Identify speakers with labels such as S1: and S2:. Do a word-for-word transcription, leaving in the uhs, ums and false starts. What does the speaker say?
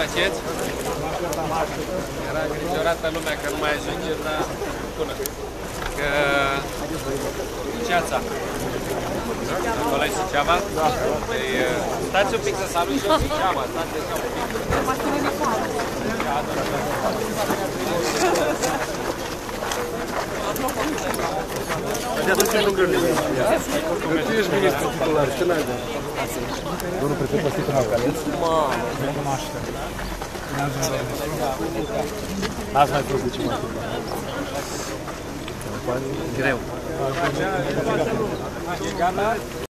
S1: faceți? Era îngrijorată lumea că nu mai ajunge la tună. Că... Ceața. Acolo e Suceava? Da. Păi, stați un pic să salut și eu Suceava. Stați așa un pic.
S2: De atunci nu gândim. Tu ești ministru titular, ce n-ai de? Domnul prefect, poți fi cu Macaleț? Mamă! Azi mai fost de ce mai greu.